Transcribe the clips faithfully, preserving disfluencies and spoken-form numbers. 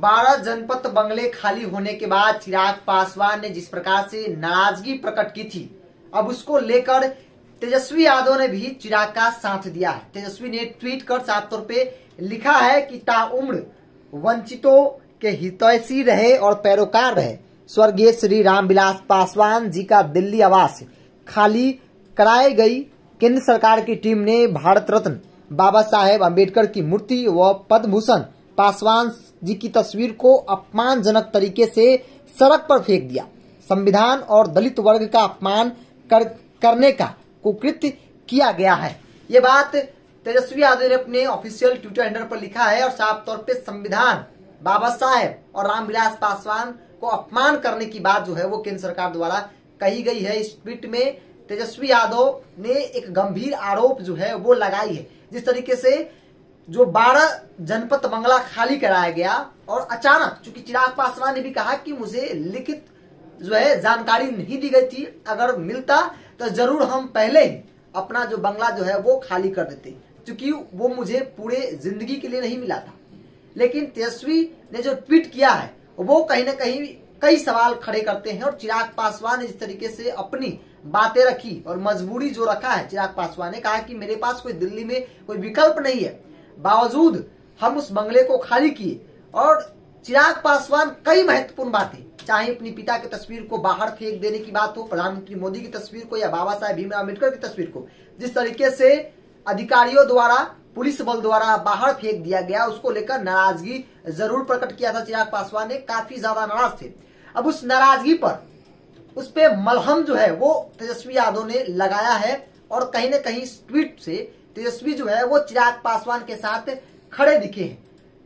बारह जनपद बंगले खाली होने के बाद चिराग पासवान ने जिस प्रकार से नाराजगी प्रकट की थी, अब उसको लेकर तेजस्वी यादव ने भी चिराग का साथ दिया है। तेजस्वी ने ट्वीट कर साफ तौर पे लिखा है कि ताउम्र वंचितों के हितैषी रहे और पैरोकार रहे स्वर्गीय श्री रामविलास पासवान जी का दिल्ली आवास खाली कराई गई। केंद्र सरकार की टीम ने भारत रत्न बाबा साहेब अम्बेडकर की मूर्ति व पद्म भूषण पासवान जी की तस्वीर को अपमानजनक तरीके से सड़क पर फेंक दिया। संविधान और दलित वर्ग का अपमान कर, करने का कुकृत्य किया गया है। ये बात तेजस्वी यादव ने अपने ऑफिशियल ट्विटर हैंडल पर लिखा है और साफ तौर पे संविधान, बाबा साहेब और रामविलास पासवान को अपमान करने की बात जो है वो केंद्र सरकार द्वारा कही गई है। इस ट्वीट में तेजस्वी यादव ने एक गंभीर आरोप जो है वो लगाई है। जिस तरीके से जो बारह जनपद बंगला खाली कराया गया और अचानक, चूंकि चिराग पासवान ने भी कहा कि मुझे लिखित जो है जानकारी नहीं दी गई थी, अगर मिलता तो जरूर हम पहले ही अपना जो बंगला जो है वो खाली कर देते, क्योंकि वो मुझे पूरे जिंदगी के लिए नहीं मिला था। लेकिन तेजस्वी ने जो ट्वीट किया है वो कहीं ना कहीं कई सवाल खड़े करते हैं। और चिराग पासवान ने जिस तरीके से अपनी बातें रखी और मजबूरी जो रखा है, चिराग पासवान ने कहा कि मेरे पास कोई दिल्ली में कोई विकल्प नहीं है, बावजूद हम उस बंगले को खाली किए। और चिराग पासवान कई महत्वपूर्ण बातें, चाहे अपनी पिता की तस्वीर को बाहर फेंक देने की बात हो, प्रधानमंत्री मोदी की तस्वीर को या बाबा साहेब भीमराव अम्बेडकर की तस्वीर को जिस तरीके से अधिकारियों द्वारा, पुलिस बल द्वारा बाहर फेंक दिया गया, उसको लेकर नाराजगी जरूर प्रकट किया था चिराग पासवान ने, काफी ज्यादा नाराज थे। अब उस नाराजगी पर, उस पे मलहम जो है वो तेजस्वी यादव ने लगाया है और कहीं ना कहीं इस ट्वीट से तेजस्वी जो है वो चिराग पासवान के साथ खड़े दिखे हैं।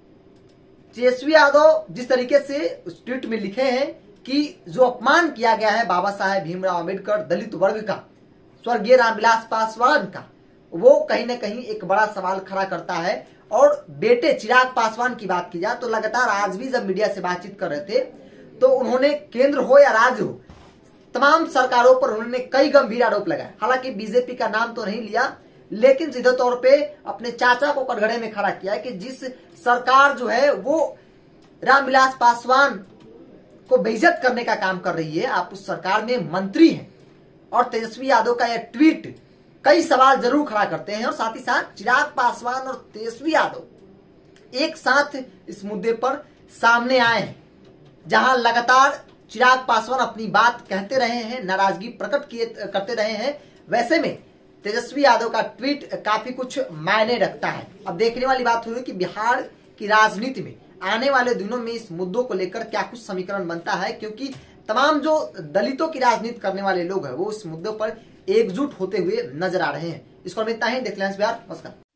तेजस्वी यादव जिस तरीके से उस ट्वीट में लिखे हैं कि जो अपमान किया गया है बाबा साहेब भीमराव अम्बेडकर, दलित वर्ग का, स्वर्गीय रामविलास पासवान का, वो कहीं ना कहीं एक बड़ा सवाल खड़ा करता है। और बेटे चिराग पासवान की बात की जाए तो लगातार आज भी जब मीडिया से बातचीत कर रहे थे तो उन्होंने केंद्र हो या राज्य हो, तमाम सरकारों पर उन्होंने कई गंभीर आरोप लगाए। हालांकि बीजेपी का नाम तो नहीं लिया, लेकिन सीधे तौर पे अपने चाचा को कटघरे में खड़ा किया है कि जिस सरकार जो है वो रामविलास पासवान को बेइज्जत करने का काम कर रही है, आप उस सरकार में मंत्री हैं। और तेजस्वी यादव का यह ट्वीट कई सवाल जरूर खड़ा करते हैं। और साथ ही साथ चिराग पासवान और तेजस्वी यादव एक साथ इस मुद्दे पर सामने आए हैं, जहां लगातार चिराग पासवान अपनी बात कहते रहे हैं, नाराजगी प्रकट किए करते रहे हैं, वैसे में तेजस्वी यादव का ट्वीट काफी कुछ मायने रखता है। अब देखने वाली बात हुई कि बिहार की राजनीति में आने वाले दिनों में इस मुद्दों को लेकर क्या कुछ समीकरण बनता है, क्योंकि तमाम जो दलितों की राजनीति करने वाले लोग हैं वो इस मुद्दों पर एकजुट होते हुए नजर आ रहे हैं। इसको इतना ही, देख लें बिहार। नमस्कार।